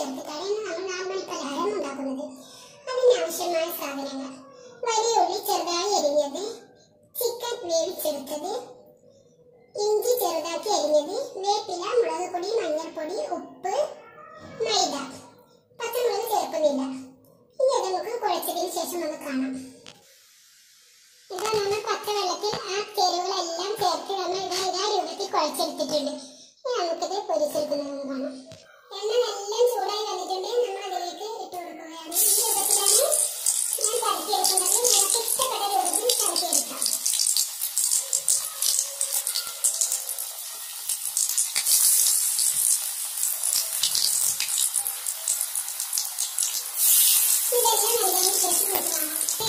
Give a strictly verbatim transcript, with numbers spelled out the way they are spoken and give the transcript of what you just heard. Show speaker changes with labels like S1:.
S1: ചേർത്തിട്ടാണ് നമ്മൾ നാർമൽ പലഹാരം ഉണ്ടാക്കുന്നത്. അതിനാവശ്യമായ സാധനങ്ങൾ: വലിയ ഉള്ളി ചെറുതായി അരിഞ്ഞത്, ചിക്കൻ വേവിച്ചെടുത്തത്, ഇഞ്ചി ചെറുതാക്കി അരിഞ്ഞത്, വേപ്പില, മുളക് പൊടി, മഞ്ഞൾപ്പൊടി, ഉപ്പ്, മൈദ. പച്ചമുളക് ചേർക്കുന്നില്ല. ഇനി അത് നമുക്ക് കുഴച്ചതിന് ശേഷം ഒന്ന് കാണാം. ഇതാ നമ്മൾ പച്ചവെള്ളത്തിൽ ആ ചേരുവകളെല്ലാം ചേർത്ത് നമ്മൾ ഇതാ ഇതാ രൂപത്തിൽ കുഴച്ചെടുത്തിട്ടുണ്ട്. ഇനി നമുക്കിത് പൊരിച്ചെടുക്കുന്നതെന്ന് കാണാം. എണ്ണ എല്ലാം ചൂടായി വന്നിട്ടുണ്ട്. നമ്മൾ അതിലേക്ക് ഇട്ട് കൊടുക്കുകയാണ്. ഈ രൂപത്തിലാണ് ഞാൻ പരത്തിയെടുക്കുന്നത്. നമുക്ക് ഇഷ്ടപ്പെട്ട രൂപത്തിൽ പരത്തിയെടുക്കാം. ഇതെല്ലാം നല്ലതിന് ശേഷം നോക്കണം.